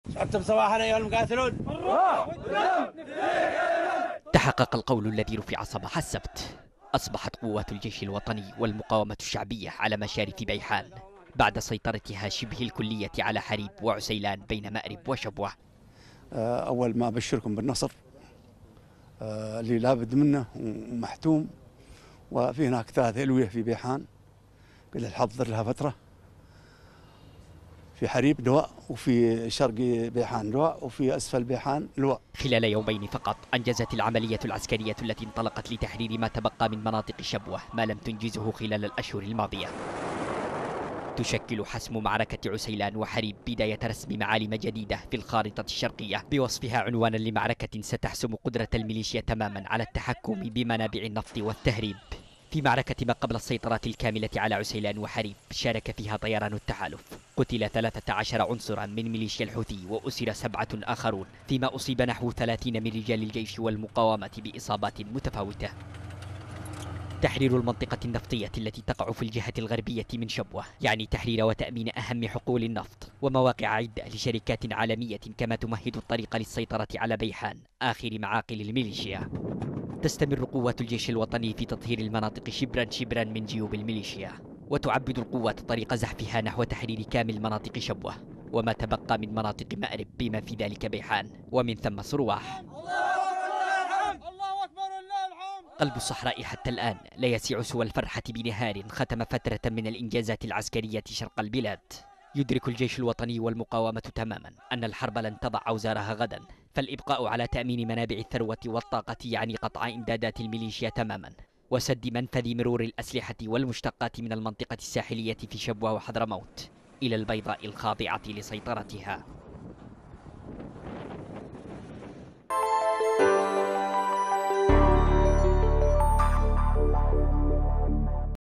أنتم صباحا أيها المقاتلون. تحقق القول الذي رفع صباح السبت. أصبحت قوات الجيش الوطني والمقاومة الشعبية على مشارف بيحان بعد سيطرتها شبه الكلية على حريب وعسيلان بين مأرب وشبوة. أول ما أبشركم بالنصر اللي لابد منه ومحتوم، وفي هناك 3 ألوية في بيحان قد حضر لها فترة، في حريب لواء، وفي شرق بيحان لواء، وفي أسفل بيحان لواء. خلال يومين فقط أنجزت العملية العسكرية التي انطلقت لتحرير ما تبقى من مناطق شبوة ما لم تنجزه خلال الأشهر الماضية. تشكل حسم معركة عسيلان وحريب بداية رسم معالم جديدة في الخارطة الشرقية بوصفها عنوانا لمعركة ستحسم قدرة الميليشيا تماما على التحكم بمنابع النفط والتهريب. في معركة ما قبل السيطرة الكاملة على عسيلان وحريب شارك فيها طيران التحالف. قتل 13 عنصرا من ميليشيا الحوثي وأسر 7 آخرون، فيما أصيب نحو 30 من رجال الجيش والمقاومة بإصابات متفاوتة. تحرير المنطقة النفطية التي تقع في الجهة الغربية من شبوة يعني تحرير وتأمين أهم حقول النفط ومواقع عدة لشركات عالمية، كما تمهد الطريق للسيطرة على بيحان آخر معاقل الميليشيا. تستمر قوات الجيش الوطني في تطهير المناطق شبرا شبرا من جيوب الميليشيا، وتعبد القوات طريق زحفها نحو تحرير كامل مناطق شبوة وما تبقى من مناطق مأرب بما في ذلك بيحان ومن ثم صرواح. قلب الصحراء حتى الآن لا يسع سوى الفرحة بنهار ختم فترة من الإنجازات العسكرية شرق البلاد. يدرك الجيش الوطني والمقاومة تماما أن الحرب لن تضع أوزارها غدا، فالإبقاء على تأمين منابع الثروة والطاقة يعني قطع إمدادات الميليشيا تماما وسد منفذ مرور الأسلحة والمشتقات من المنطقة الساحلية في شبوة وحضرموت إلى البيضاء الخاضعة لسيطرتها.